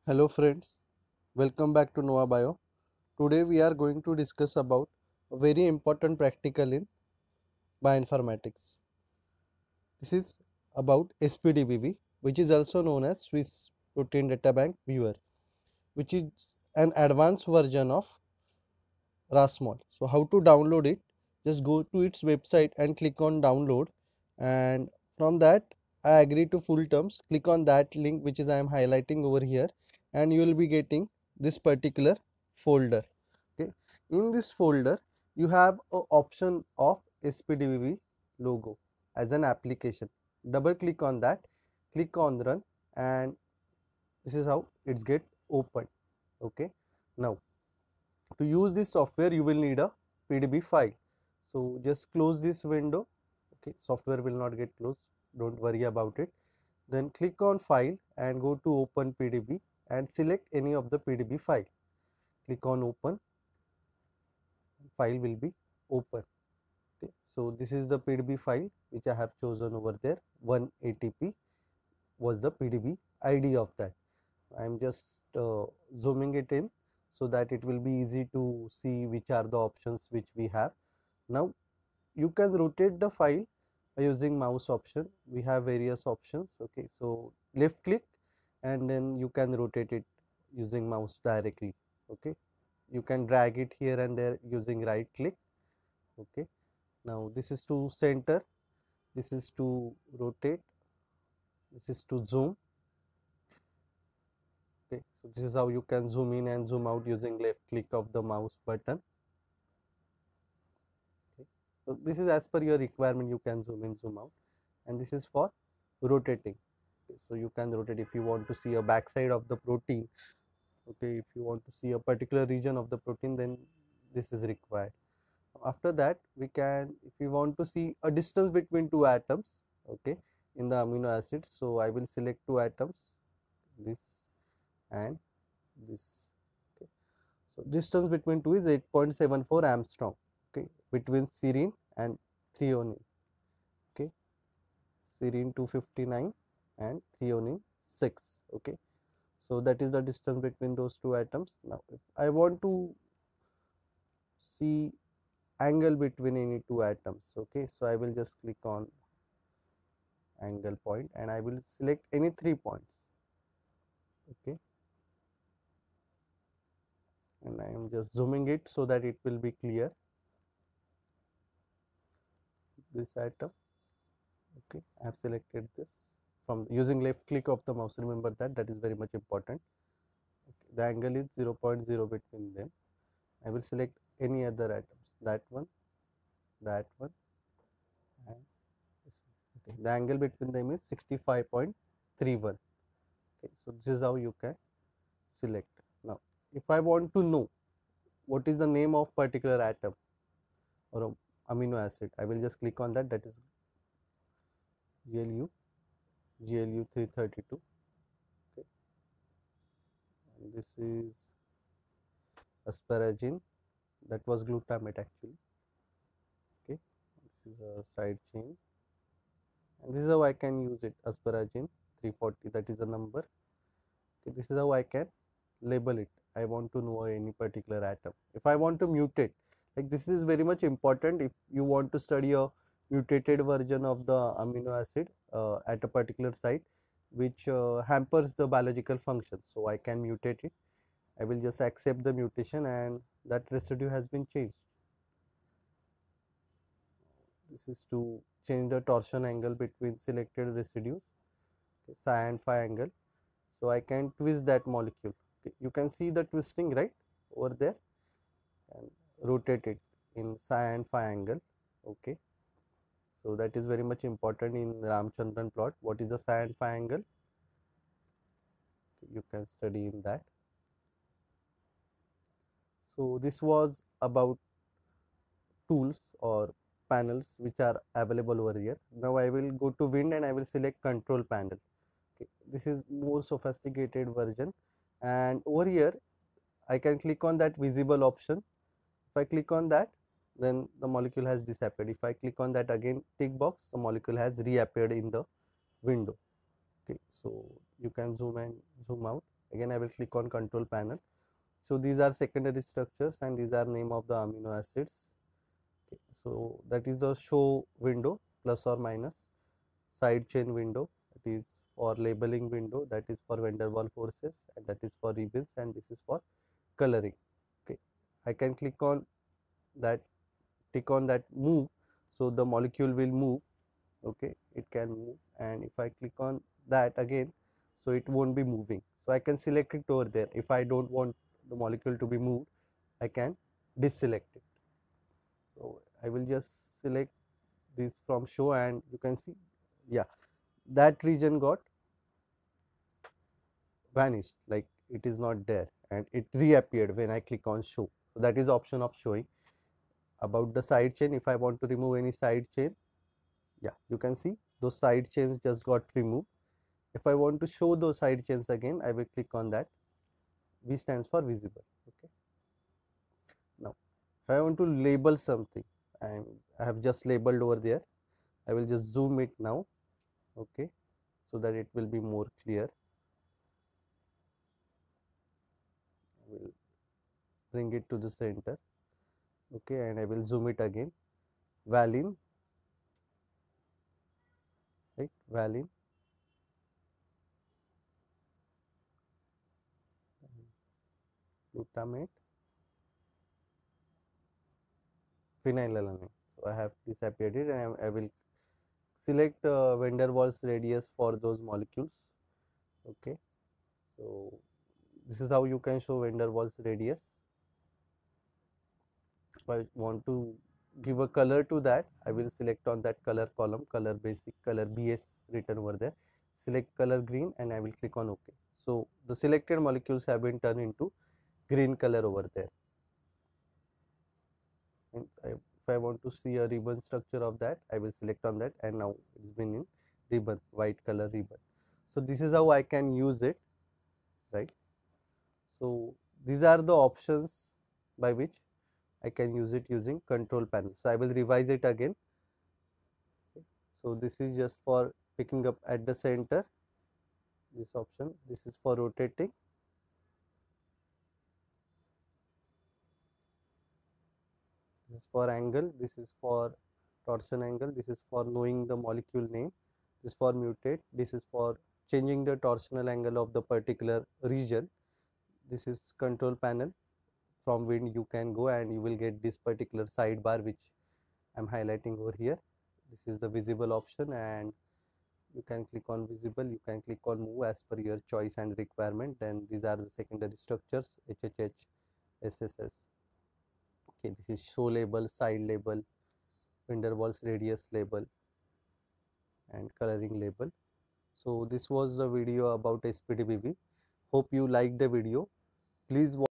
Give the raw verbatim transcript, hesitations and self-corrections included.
Hello friends, welcome back to Nova Bio. Today we are going to discuss about a very important practical in bioinformatics. This is about S P D B V, which is also known as Swiss Protein Databank Viewer, which is an advanced version of Rasmol. So how to download it? Just go to its website and click on download, and from that I agree to full terms. Click on that link which is I am highlighting over here, and you will be getting this particular folder. Okay, in this folder you have a option of S P D B V logo as an application. Double click on that, click on run, and this is how it's get opened. Okay, now to use this software you will need a P D B file. So just close this window. Okay, software will not get closed, don't worry about it. Then click on file and go to open P D B and select any of the P D B file. Click on open, file will be open. Okay, so this is the P D B file which I have chosen over there. one A T P was the P D B I D of that. I am just uh, zooming it in so that it will be easy to see which are the options which we have. Now you can rotate the file by using mouse option. We have various options. Okay, so left click and then you can rotate it using mouse directly. Okay, you can drag it here and there using right click. Okay, now this is to center, this is to rotate, this is to zoom. Okay, so this is how you can zoom in and zoom out using left click of the mouse button. Okay, so this is as per your requirement, you can zoom in, zoom out, and this is for rotating. Okay, so you can rotate if you want to see a backside of the protein. Okay, if you want to see a particular region of the protein, then this is required. After that we can, if we want to see a distance between two atoms, okay, in the amino acids, so I will select two atoms, this and this. Okay, so distance between two is eight point seven four angstrom. Okay, between serine and threonine. Okay, serine two fifty-nine and threonine six. Okay, so that is the distance between those two atoms. Now if I want to see angle between any two atoms, okay, so I will just click on angle point and I will select any three points. Okay, and I am just zooming it so that it will be clear. This atom, okay, I have selected this from using left click of the mouse. Remember that, that is very much important. Okay, the angle is zero point zero between them. I will select any other atoms, that one, that one, and this one. Okay, the angle between them is sixty-five point three one. Okay, so this is how you can select. Now if I want to know what is the name of particular atom or amino acid, I will just click on that, that is G L U G L U three thirty-two. Okay, and this is asparagine, that was glutamate actually. Okay, this is a side chain, and this is how I can use it, asparagine three forty, that is a number. Okay, this is how I can label it. I want to know any particular atom. If I want to mutate, like this is very much important. If you want to study a mutated version of the amino acid uh, at a particular site which uh, hampers the biological function, so I can mutate it. I will just accept the mutation and that residue has been changed. This is to change the torsion angle between selected residues, okay, psi and phi angle. So I can twist that molecule. Okay, you can see the twisting right over there, and rotate it in psi and phi angle. Okay, so that is very much important in Ramachandran plot. What is the psi and phi angle? Okay, you can study in that. So this was about tools or panels which are available over here. Now I will go to wind and I will select control panel. Okay, this is more sophisticated version, and over here I can click on that visible option. If I click on that, then the molecule has disappeared. If I click on that again tick box, the molecule has reappeared in the window. Okay, so you can zoom and zoom out Again I will click on control panel. So these are secondary structures and these are name of the amino acids. Okay. So that is the show window, plus or minus. Side chain window, that is for labeling window, that is for van der Waals forces, and that is for ribbons, and this is for coloring. Okay, I can click on that, tick on that move, so the molecule will move. Okay, it can move, and if I click on that again, so it won't be moving. So I can select it over there. If I don't want the molecule to be moved, I can deselect it. So I will just select this from show, and you can see, yeah, that region got vanished, like it is not there, and it reappeared when I click on show. So that is option of showing. About the side chain, if I want to remove any side chain, yeah, you can see those side chains just got removed. If I want to show those side chains again, I will click on that. V stands for visible. Okay. Now, if I want to label something, and I have just labeled over there, I will just zoom it now. Okay, so that it will be more clear. I will bring it to the center. Okay, and I will zoom it again. Valine, right? Valine, glutamate, phenylalanine. So I have disappeared it, and I, I will select uh, van der Waals radius for those molecules. Okay, so this is how you can show van der Waals radius. If I want to give a color to that, I will select on that color column, color basic, color B S written over there. Select color green, and I will click on OK. So the selected molecules have been turned into green color over there. And I, if I want to see a ribbon structure of that, I will select on that, and now it's been in ribbon, white color ribbon. So this is how I can use it, right? So these are the options by which I can use it using control panel. So I will revise it again. So this is just for picking up at the center, this option. This is for rotating. This is for angle. This is for torsion angle. This is for knowing the molecule name. This is for mutate. This is for changing the torsional angle of the particular region. This is control panel, from which you can go and you will get this particular sidebar which I am highlighting over here. This is the visible option, and you can click on visible, you can click on move as per your choice and requirement. Then these are the secondary structures, H H H, S S S. Okay, this is show label, side label, van der Waals radius label, and coloring label. So this was the video about S P D B V. Hope you liked the video. Please watch